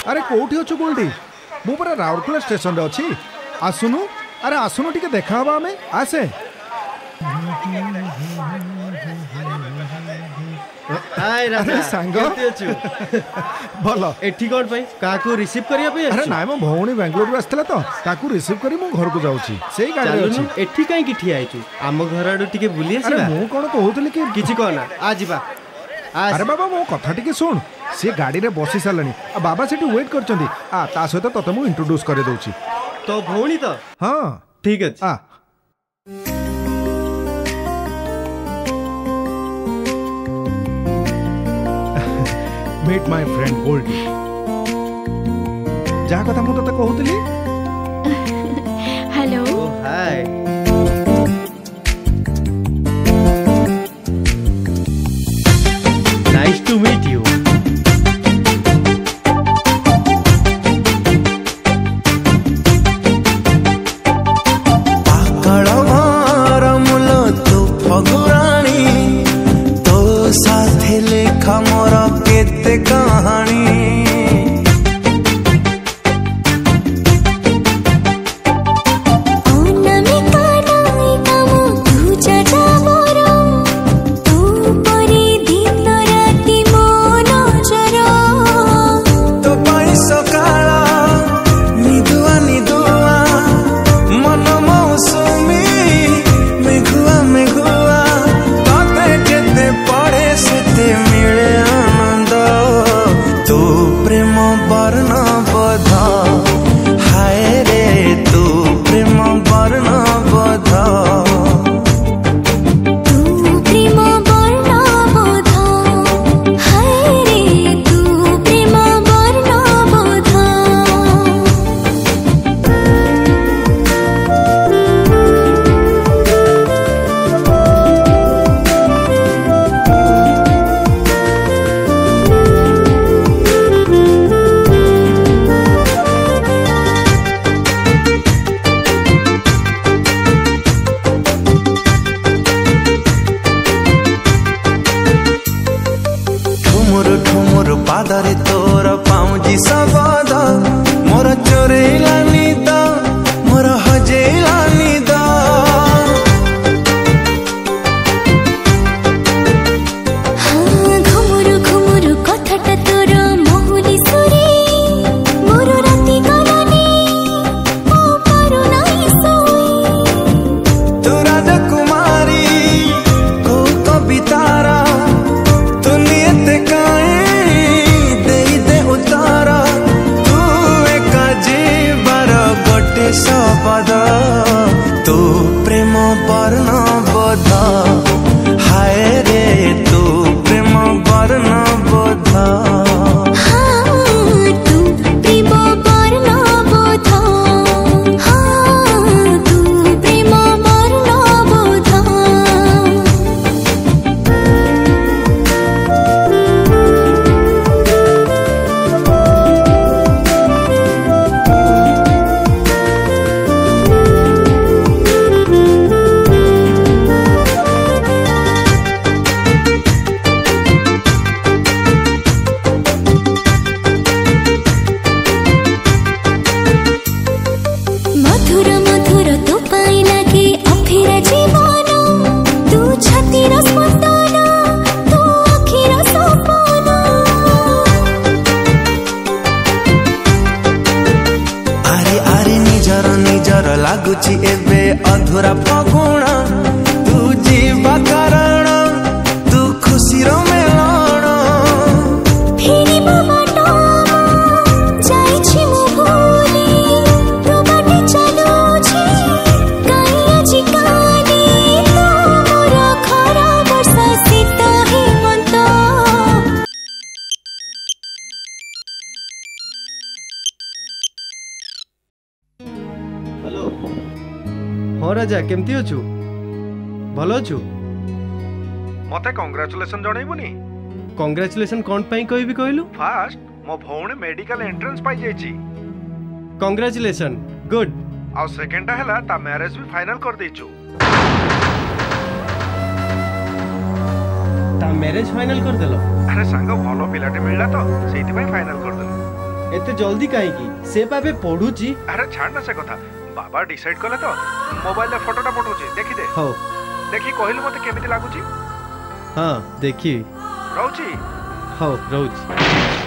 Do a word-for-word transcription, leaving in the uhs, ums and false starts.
अरे कोठी अच्छु गोल्डी मु पूरा राउरकेला स्टेशन रे अच्छी आसुनु अरे आसुनु टिके देखा हवा हमें आसे हाय राजा सांग केते अछु भलो एठी कोन पई काकू रिसीव करिया पे अरे नाय मो भौणी बेंगलोर आस्थिला तो ताकू रिसीव करी मु घर को जाउची सेही गाड़ी रे अछि एठी काई की ठिया आइछु आम घर आडू टिके बुली आसी अरे मु कोन कहउतली कि किछि कहना आ जिबा अरे बाबा मो कथा टिके सुन से गाड़ी रे बसी सालनी आ बाबा सेठी वेट करचंदी आ ता सहित तते मु इंट्रोड्यूस करे दउची तो भौणी तो हां ठीक अछि आ मीट माय फ्रेंड गोल्डी जा कथा मु तते कहउतली hello oh hi nice to meet you ଲାଗୁଛି ଏବେ ଅଧୁରା ଫଗୁଣ ତୁ ଯିବା କାରଣ ତୁ ଖୁସିର ମେଳଣ ଫେରିବା ବାଟ ଯାଇଛି ମୁଁ ଭୁଲି ତୋ ବାଟେ ଚାଲୁଛି କାହିଁ ଆଜି କାଲି ତୁ ମୋର ଖରା ବର୍ଷା ଶୀତ ହେମନ୍ତ। हेलो हाँ राजा केमती अच्छु भल अच्छु मते कांग्रेचुलेशन जणैबुनी कांग्रेचुलेशन कौन पाई कहबी कहलु फास्ट मो भौणी मेडिकल एंट्रेंस पाई जाईची कांग्रेचुलेशन गुड आ सेकंड हला ता मैरिज भी फाइनल कर देचु ता मैरिज फाइनल कर देलो अरे सांग भलो पिलाटे मिलला तो सेति पई फाइनल कर देलो एते जल्दी कहीं से पाबे पढ़ुची। अरे छाड़ ना से कथा बाबा डिसाइड कले तो मोबाइल फोटोटा पठाउछि देखि दे। हो देखि कहलु मते केमिति लागुछि। हाँ देखी रहउछि। हो रहउछि।